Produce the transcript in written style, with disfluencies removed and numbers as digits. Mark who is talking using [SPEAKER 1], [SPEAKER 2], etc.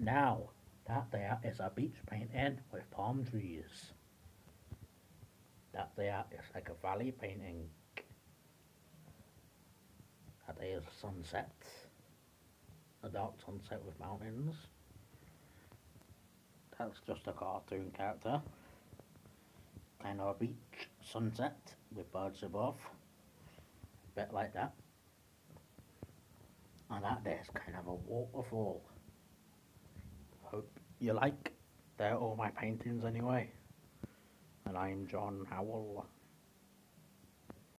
[SPEAKER 1] Now, that there is a beach painting with palm trees. That there is like a valley painting. That there is a sunset. A dark sunset with mountains. That's just a cartoon character. Kind of a beach sunset with birds above. A bit like that. And that there's kind of a waterfall. Hope you like. They're all my paintings anyway. And I'm John Howell.